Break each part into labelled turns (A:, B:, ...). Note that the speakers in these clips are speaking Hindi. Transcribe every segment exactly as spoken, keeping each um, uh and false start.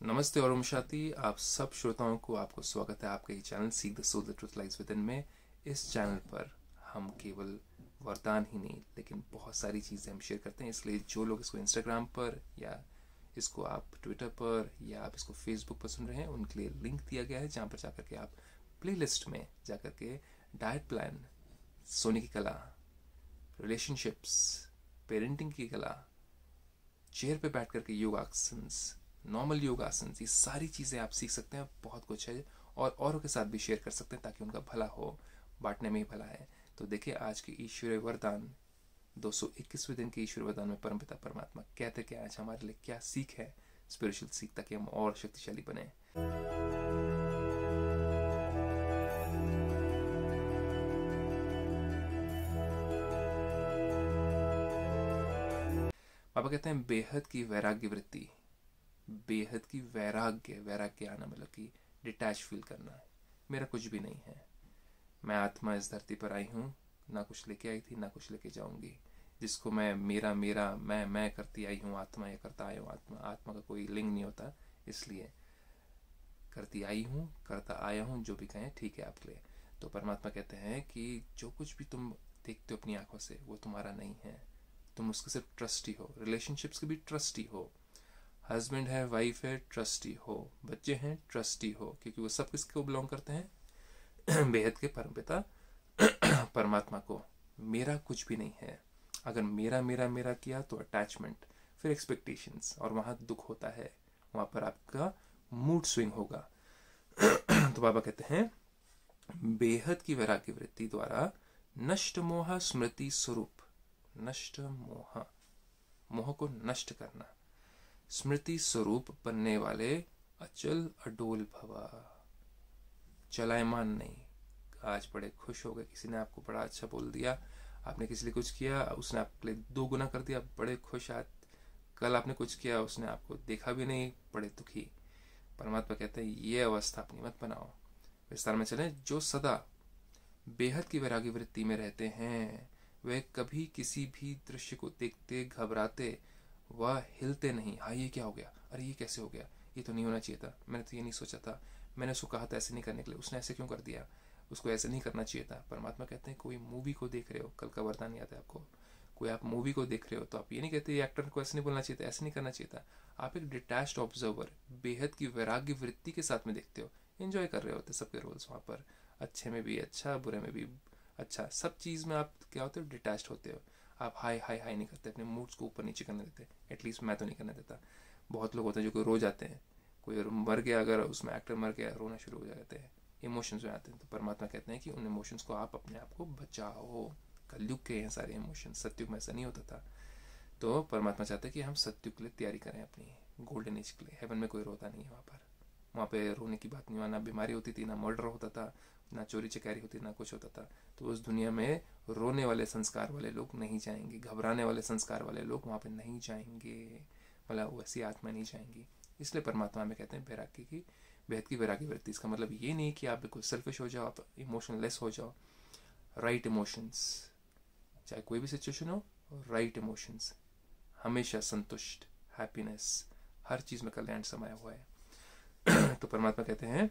A: नमस्ते और ओम शांति। आप सब श्रोताओं को आपको स्वागत है आपके ही channel seek the soul the truth lies within में। इस चैनल पर हम केवल वरदान ही नहीं लेकिन बहुत सारी चीज़ें हम शेयर करते हैं। इसलिए जो लोग इसको इंस्टाग्राम पर या इसको आप ट्विटर पर या आप इसको फेसबुक पर सुन रहे हैं, उनके लिए लिंक दिया गया है जहाँ पर जाकर के आप प्लेलिस्ट में जाकर के डाइट प्लान, सोने की कला, रिलेशनशिप्स, पेरेंटिंग की कला, चेयर पे बैठ करके योगासन्स, नॉर्मल योगासन, ये सारी चीज़ें आप सीख सकते हैं। बहुत कुछ है और औरों के साथ भी शेयर कर सकते हैं ताकि उनका भला हो। बांटने में ही भला है। तो देखिए आज के ईश्वरीय वरदान दो सौ इक्कीसवें दिन के ईश्वरीय वरदान में परमपिता परमात्मा कहते क्या आज हमारे लिए क्या सीख है, स्पिरिचुअल सीख, ताकि हम और शक्तिशाली बने। पापा कहते हैं बेहद की वैराग्य वृत्ति, बेहद की वैराग्य, वैराग्य आना मतलब कि डिटैच फील करना है। मेरा कुछ भी नहीं है, मैं आत्मा इस धरती पर आई हूँ, ना कुछ लेके आई थी ना कुछ लेके जाऊंगी। जिसको मैं मेरा मेरा मैं मैं करती आई हूँ, आत्मा या करता आया हूँ। आत्मा आत्मा का कोई लिंग नहीं होता, इसलिए करती आई हूँ करता आया हूँ, जो भी कहें ठीक है आपके लिए। तो परमात्मा कहते हैं कि जो कुछ भी तुम देखते हो अपनी आंखों से वो तुम्हारा नहीं है, तुम उसके सिर्फ ट्रस्टी हो। रिलेशनशिप्स के भी ट्रस्टी हो, हस्बैंड है, वाइफ है, ट्रस्टी हो, बच्चे हैं, ट्रस्टी हो, क्योंकि वो सब किसको बिलोंग करते हैं? बेहद के परमपिता परमात्मा को। मेरा कुछ भी नहीं है। अगर मेरा मेरा मेरा किया तो अटैचमेंट, फिर एक्सपेक्टेशंस, और वहां दुख होता है, वहां पर आपका मूड स्विंग होगा। तो बाबा कहते हैं बेहद की वैराग्य वृत्ति द्वारा नष्ट मोह स्मृति स्वरूप, नष्ट मोह, मोह को नष्ट करना, स्मृति स्वरूप बनने वाले अचल अडोल भवा, चलायमान नहीं। आज बड़े खुश हो गए, किसी ने आपको बड़ा अच्छा बोल दिया, आपने किसी लिए कुछ किया, उसने आपके लिए दो गुना कर दिया, बड़े खुश। आज कल आपने कुछ किया, उसने आपको देखा भी नहीं, बड़े दुखी। परमात्मा कहते हैं ये अवस्था अपनी मत बनाओ। विस्तार में चले। जो सदा बेहद की वैराग्य वृत्ति में रहते हैं वे कभी किसी भी दृश्य को देखते घबराते वह हिलते नहीं। हाँ ये क्या हो गया, अरे ये कैसे हो गया, ये तो नहीं होना चाहिए था, मैंने तो ये नहीं सोचा था, मैंने उसको कहा था ऐसे नहीं करने के लिए, उसने ऐसे क्यों कर दिया, उसको ऐसे नहीं करना चाहिए था। परमात्मा कहते हैं कोई मूवी को देख रहे हो, कल का वरदान याद है आपको, कोई आप मूवी को देख रहे हो तो आप ये नहीं कहते ये एक्टर को ऐसे नहीं बोलना चाहिए था, ऐसे नहीं करना चाहिए था। आप एक डिटैच्ड ऑब्जर्वर बेहद की वैराग्य वृत्ति के साथ में देखते हो, एंजॉय कर रहे होते सबके रोल्स वहाँ पर, अच्छे में भी अच्छा, बुरे में भी अच्छा, सब चीज़ में आप क्या होते हो, डिटैच्ड होते हो। आप हाई हाई हाई नहीं करते, अपने मूड्स को ऊपर नीचे करने देते। एटलीस्ट मैं तो नहीं करने देता। बहुत लोग होते हैं जो कोई रो जाते हैं, कोई मर गया, अगर उसमें एक्टर मर गया, रोना शुरू हो जाते हैं, इमोशंस में आते हैं। तो परमात्मा कहते हैं कि उन इमोशंस को आप अपने आप को बचाओ। कलयुग के हैं सारे इमोशंस, सतयुग में ऐसा नहीं होता था। तो परमात्मा चाहते हैं कि हम सतयुग के लिए तैयारी करें, अपनी गोल्डन एज के लिए। हेवन में कोई रोता नहीं है वहाँ पर, वहाँ पे रोने की बात नहीं हुआ, ना बीमारी होती थी, ना मर्डर होता था, ना चोरी चकारी होती, ना कुछ होता था। तो उस दुनिया में रोने वाले संस्कार वाले लोग नहीं जाएंगे, घबराने वाले संस्कार वाले लोग वहाँ पे नहीं जाएंगे, मतलब वैसी आत्मा नहीं जाएंगी। इसलिए परमात्मा में कहते हैं वैराग्य की, बेहद की वैराग्य वृत्ति। इसका मतलब ये नहीं कि आप बिल्कुल सेल्फिश हो जाओ, आप इमोशनलेस हो जाओ। राइट इमोशंस, चाहे कोई भी सिचुएशन हो, राइट इमोशंस, हमेशा संतुष्ट, हैप्पीनेस, हर चीज में कल्याण समाया हुआ है। तो परमात्मा कहते हैं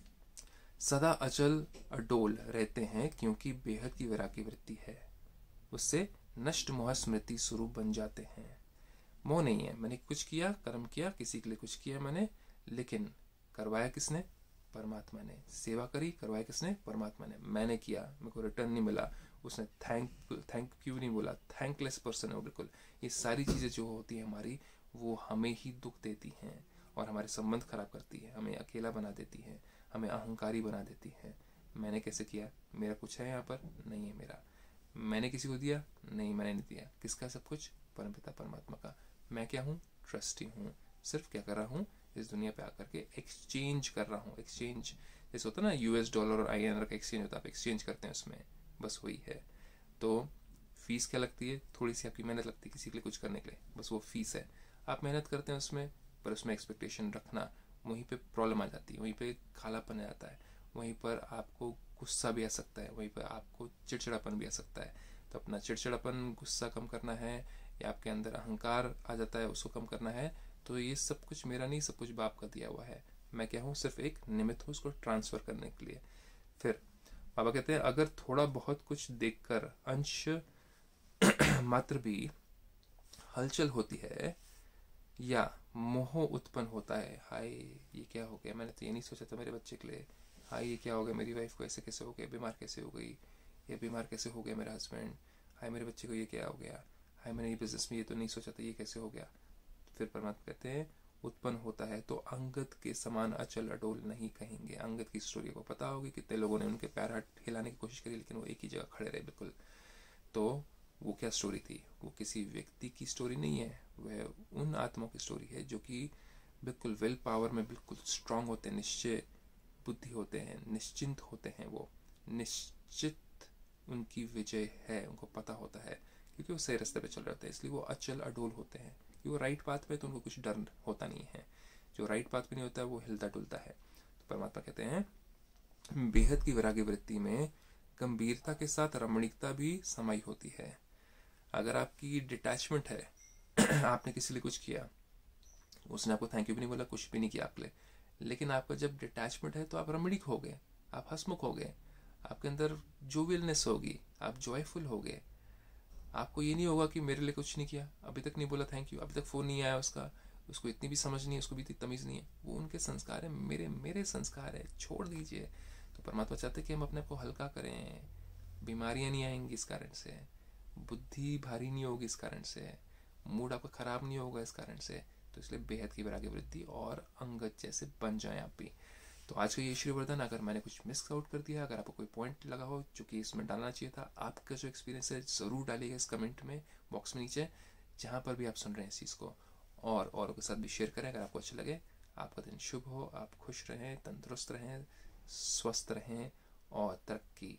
A: सदा अचल अडोल रहते हैं क्योंकि बेहद की वैराग्य वृत्ति है, उससे नष्ट मोह स्मृति स्वरूप बन जाते हैं। मोह नहीं है, मैंने कुछ किया, कर्म किया, किसी के लिए कुछ किया मैंने, लेकिन करवाया किसने? परमात्मा ने। सेवा करी, करवाया किसने? परमात्मा ने। मैंने किया, मेरे को रिटर्न नहीं मिला, उसने थैंक थैंक क्यों नहीं बोला, थैंकलेस पर्सन है वो बिल्कुल। ये सारी चीज़ें जो होती हैं हमारी, वो हमें ही दुख देती हैं और हमारे संबंध खराब करती है, हमें अकेला बना देती है, हमें अहंकारी बना देती है। मैंने कैसे किया, मेरा कुछ है यहाँ पर? नहीं है मेरा। मैंने किसी को दिया? नहीं, मैंने नहीं दिया। किसका सब कुछ? परमपिता परमात्मा का। मैं क्या हूँ? ट्रस्टी हूँ। सिर्फ क्या कर रहा हूँ, इस दुनिया पे आकर के एक्सचेंज कर रहा हूँ। एक्सचेंज जैसे होता है ना, यूएस डॉलर और आई एन आर का एक्सचेंज होता है, आप एक्सचेंज करते हैं उसमें, बस वही है। तो फीस क्या लगती है? थोड़ी सी आपकी मेहनत लगती है किसी के लिए कुछ करने के लिए, बस वो फीस है। आप मेहनत करते हैं उसमें, पर उसमें एक्सपेक्टेशन रखना, वहीं पे प्रॉब्लम आ जाती है, वहीं पे खालापन आ जाता है, वहीं पर आपको गुस्सा भी आ सकता है, वहीं पर आपको चिड़चिड़ापन भी आ सकता है। तो अपना चिड़चिड़ापन, गुस्सा कम करना है, या आपके अंदर अहंकार आ जाता है, उसको कम करना है, तो ये सब कुछ मेरा नहीं, सब कुछ बाप का दिया हुआ है। मैं क्या हूँ, सिर्फ एक निमित्त हूँ उसको ट्रांसफर करने के लिए। फिर बाबा कहते हैं अगर थोड़ा बहुत कुछ देखकर अंश मात्र भी हलचल होती है या मोह उत्पन्न होता है, हाय ये क्या हो गया, मैंने तो ये नहीं सोचा था मेरे बच्चे के लिए, हाय ये क्या हो गया, मेरी वाइफ को ऐसे कैसे हो गया, बीमार कैसे हो गई, ये बीमार कैसे हो गया मेरा हस्बैंड, हाय मेरे बच्चे को ये क्या हो गया, हाय मैंने ये बिजनेस में ये तो नहीं सोचा था, ये कैसे हो गया। फिर परमात्मा कहते हैं उत्पन्न होता है तो अंगद के समान अचल अडोल नहीं कहेंगे। अंगद की स्टोरी को पता होगी, कितने लोगों ने उनके पैर हाथ हिलाने की कोशिश करी लेकिन वो एक ही जगह खड़े रहे बिल्कुल। तो वो क्या स्टोरी थी, वो किसी व्यक्ति की स्टोरी नहीं है, वह उन आत्माओं की स्टोरी है जो कि बिल्कुल विल पावर में बिल्कुल स्ट्रांग होते हैं, निश्चय बुद्धि होते हैं, निश्चिंत होते हैं, वो निश्चित उनकी विजय है, उनको पता होता है क्योंकि वो सही रास्ते पे चल रहे होते हैं, इसलिए वो अचल अडोल होते हैं। कि वो राइट पाथ पे तो उनको कुछ डर होता नहीं है, जो राइट पाथ पे नहीं होता है वो हिलता डुलता है। तो परमात्मा कहते हैं बेहद की वैराग्य वृत्ति में गंभीरता के साथ रमणीकता भी समाई होती है। अगर आपकी डिटैचमेंट है आपने किसी लिए कुछ किया, उसने आपको थैंक यू भी नहीं बोला, कुछ भी नहीं किया आपके लिए, लेकिन आपका जब डिटैचमेंट है तो आप रमणीक हो गए, आप हंसमुख हो गए, आपके अंदर जोवियलनेस होगी, आप जॉयफुल हो गए। आपको ये नहीं होगा कि मेरे लिए कुछ नहीं किया, अभी तक नहीं बोला थैंक यू, अभी तक फोन नहीं आया उसका, उसको इतनी भी समझ नहीं है, उसको भी इतनी तमीज नहीं है, वो उनके संस्कार है, मेरे मेरे संस्कार है, छोड़ दीजिए। तो परमात्मा चाहते कि हम अपने आप को हल्का करें, बीमारियां नहीं आएंगी इस कारण से, बुद्धि भारी नहीं होगी इस कारण से, मूड आपका खराब नहीं होगा इस कारण से। तो इसलिए बेहद की वैराग्य वृद्धि और अंगद जैसे बन जाए आप भी। तो आज का ये श्री वरदान, अगर मैंने कुछ मिस आउट कर दिया, अगर आपको कोई पॉइंट लगा हो जो कि इसमें डालना चाहिए था, आपका जो एक्सपीरियंस है ज़रूर डालिएगा इस कमेंट में बॉक्स में नीचे, जहाँ पर भी आप सुन रहे हैं इस चीज़ को, और औरों के साथ भी शेयर करें अगर आपको अच्छा लगे। आपका दिन शुभ हो, आप खुश रहें, तंदुरुस्त रहें, स्वस्थ रहें और तरक्की